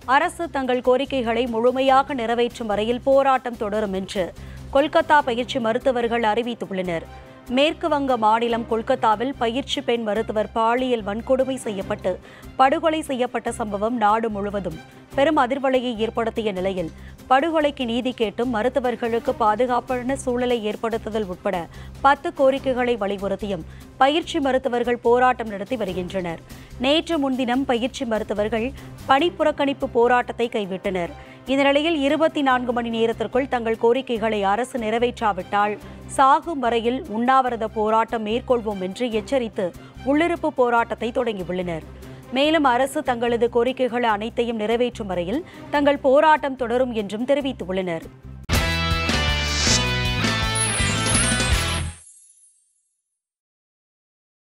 அரசு தங்கள் கோரிக்கைகளை முழுமையாக நிறைவேற்றும் வரையில் போராட்டம் தொடரும் என்று கொல்கத்தா பயிற்சி மருத்துவர்கள் அறிவித்துள்ளனர். மேற்கு வங்க மாநிலம் கொல்கத்தாவில் பயிற்சி பெண் மருத்துவர் பாலியல் வன்கொடுமை செய்யப்பட்டு படுகொலை செய்யப்பட்ட சம்பவம் நாடு முழுவதும் பெரும் அதிர்வலையை ஏற்படுத்திய நிலையில் படுகொலைக்கு நீதி கேட்டும் மருத்துவர்களுக்கு பாதுகாப்பான சூழலை ஏற்படுத்துதல் உட்பட 10 கோரிக்கைகளை வலியுறுத்தியும் பயிற்சி மருத்துவர்கள் போராட்டம் நடத்தி வருகின்றனர். நேற்று முன்தினம் பயிற்சி மருத்துவர்கள் பணிப்புறக்கணிப்பு போராட்டத்தை கைவிட்டனர். இந்த நிலையில் 24 மணி நேரத்திற்குள் தங்கள் கோரிக்கைகளை அரசு நிறைவேற்றாவிட்டால் சாகும் வரையில் உண்ணாவிரத போராட்டம் மேற்கொள்வோம் என்று எச்சரித்து உள்ளிருப்பு போராட்டத்தை தொடங்கியுள்ளனர். மேலும் அரசு தங்களது கோரிக்கைகள் அனைத்தையும் நிறைவேற்றும் வரையில் தங்கள் போராட்டம் தொடரும் என்றும் தெரிவித்துள்ளனர்.